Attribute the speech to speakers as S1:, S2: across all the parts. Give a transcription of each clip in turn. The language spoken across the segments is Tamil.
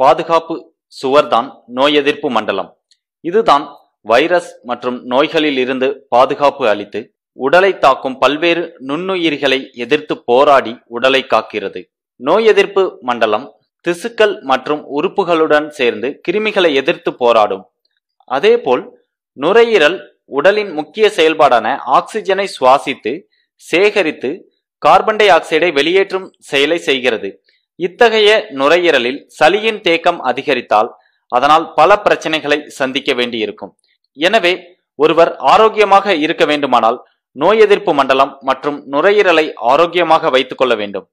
S1: பாதுகாப்பு சுவர்தான் நோய் எதிர்ப்பு மண்டலம். இதுதான் வைரஸ் மற்றும் நோய்களில் இருந்து பாதுகாப்பு அளித்து உடலை தாக்கும் பல்வேறு நுண்ணுயிரிகளை எதிர்த்து போராடி உடலை காக்கிறது. நோய் எதிர்ப்பு மண்டலம் திசுக்கள் மற்றும் உறுப்புகளுடன் சேர்ந்து கிருமிகளை எதிர்த்து போராடும். அதேபோல் நுரையீரல் உடலின் முக்கிய செயல்பாடான ஆக்சிஜனை சுவாசித்து சேகரித்து கார்பன் டை ஆக்சைடை வெளியேற்றும் செயலை செய்கிறது. இத்தகைய நுரையீரலில் சளியின் தேக்கம் அதிகரித்தால் அதனால் பல பிரச்சனைகளை சந்திக்க வேண்டியிருக்கும். எனவே ஒருவர் ஆரோக்கியமாக இருக்க வேண்டுமானால் நோய் எதிர்ப்பு மண்டலம் மற்றும் நுரையீரலை ஆரோக்கியமாக வைத்துக் கொள்ள வேண்டும்.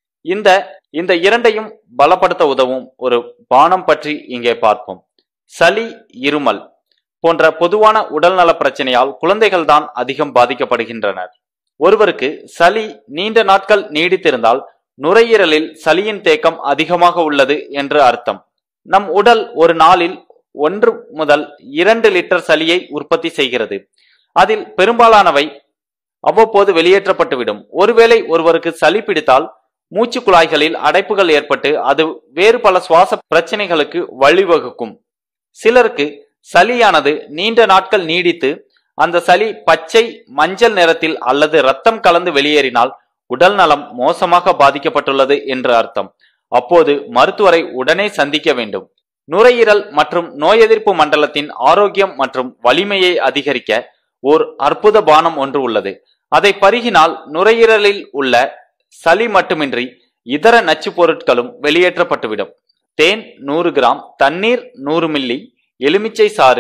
S1: இந்த இரண்டையும் பலப்படுத்த உதவும் ஒரு பானம் பற்றி இங்கே பார்ப்போம். சளி, இருமல் போன்ற பொதுவான உடல்நல பிரச்சனையால் குழந்தைகள் தான் அதிகம் பாதிக்கப்படுகின்றனர். ஒருவருக்கு சளி நீண்ட நாட்கள் நீடித்திருந்தால் நுரையீரலில் சளியின் தேக்கம் அதிகமாக உள்ளது என்று அர்த்தம். நம் உடல் ஒரு நாளில் 1 முதல் 2 லிட்டர் சளியை உற்பத்தி செய்கிறது. அதில் பெரும்பாலானவை அவ்வப்போது வெளியேற்றப்பட்டுவிடும். ஒருவேளை ஒருவருக்கு சளி பிடித்தால் மூச்சு குழாய்களில் அடைப்புகள் ஏற்பட்டு அது வேறு பல சுவாச பிரச்சனைகளுக்கு வழிவகுக்கும். சிலருக்கு சளியானது நீண்ட நாட்கள் நீடித்து அந்த சளி பச்சை, மஞ்சள் நிறத்தில் அல்லது இரத்தம் கலந்து வெளியேறினால் உடல் நலம் மோசமாக பாதிக்கப்பட்டுள்ளது என்று அர்த்தம். அப்போது மருத்துவரை உடனே சந்திக்க வேண்டும். நுரையீரல் மற்றும் நோய் எதிர்ப்பு மண்டலத்தின் ஆரோக்கியம் மற்றும் வலிமையை அதிகரிக்க ஓர் அற்புத பானம் ஒன்று உள்ளது. அதை பருகினால் நுரையீரலில் உள்ள சளி மட்டுமின்றி இதர நச்சு பொருட்களும் வெளியேற்றப்பட்டுவிடும். தேன் 100 கிராம், தண்ணீர் 100 மில்லி, எலுமிச்சை சாறு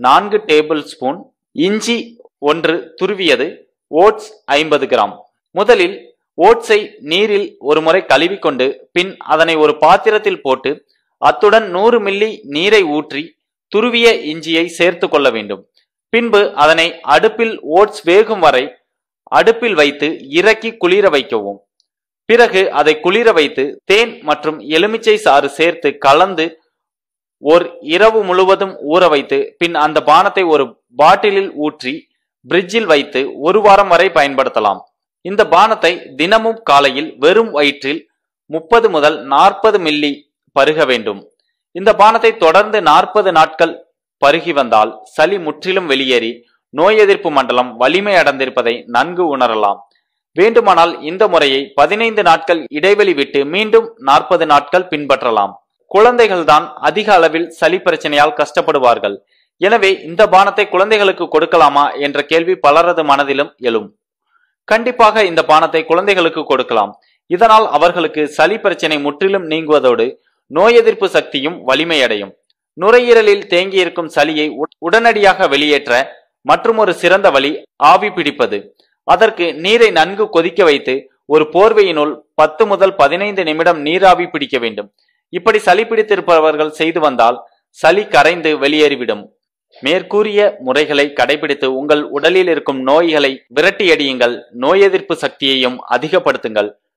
S1: 4 டேபிள் ஸ்பூன், இஞ்சி 1 துருவியது, ஓட்ஸ் 50 கிராம். முதலில் ஓட்ஸை நீரில் ஒரு முறை கழுவிக்கொண்டு பின் அதனை ஒரு பாத்திரத்தில் போட்டு அத்துடன் 100 மில்லி நீரை ஊற்றி துருவிய இஞ்சியை சேர்த்து கொள்ள வேண்டும். பின்பு அதனை அடுப்பில் ஓட்ஸ் வேகும் வரை அடுப்பில் வைத்து இறக்கி குளிர வைக்கவும். பிறகு அதை குளிர வைத்து தேன் மற்றும் எலுமிச்சை சாறு சேர்த்து கலந்து ஒரு இரவு முழுவதும் ஊற வைத்து பின் அந்த பானத்தை ஒரு பாட்டிலில் ஊற்றி பிரிட்ஜில் வைத்து 1 வாரம் வரை பயன்படுத்தலாம். இந்த பானத்தை தினமும் காலையில் வெறும் வயிற்றில் 30 முதல் 40 மில்லி பருக வேண்டும். இந்த பானத்தை தொடர்ந்து 40 நாட்கள் பருகி வந்தால் சளி முற்றிலும் வெளியேறி நோய் எதிர்ப்பு மண்டலம் வலிமை அடைந்திருப்பதை நன்கு உணரலாம். வேண்டுமானால் இந்த முறையை 15 நாட்கள் இடைவெளி விட்டு மீண்டும் 40 நாட்கள் பின்பற்றலாம். குழந்தைகள் தான் அதிக அளவில் சளி பிரச்சனையால் கஷ்டப்படுவார்கள். எனவே இந்த பானத்தை குழந்தைகளுக்கு கொடுக்கலாமா என்ற கேள்வி பலரது மனதிலும் எழும். கண்டிப்பாக இந்த பானத்தை குழந்தைகளுக்கு கொடுக்கலாம். இதனால் அவர்களுக்கு சளி பிரச்சனை முற்றிலும் நீங்குவதோடு நோய் எதிர்ப்பு சக்தியும் வலிமையடையும். நுரையீரலில் தேங்கியிருக்கும் சளியை உடனடியாக வெளியேற்ற மற்றும் ஒரு சிறந்த வழி ஆவி பிடிப்பது. அதற்கு நீரை நன்கு கொதிக்க வைத்து ஒரு போர்வையினுள் 10 முதல் 15 நிமிடம் நீராவி பிடிக்க வேண்டும். இப்படி சளி பிடித்திருப்பவர்கள் செய்து வந்தால் சளி கரைந்து வெளியேறிவிடும். மேற்கூறிய முறைகளை கடைபிடித்து உங்கள் உடலில் இருக்கும் நோய்களை விரட்டியடியுங்கள். நோய் எதிர்ப்பு சக்தியையும் அதிகப்படுத்துங்கள்.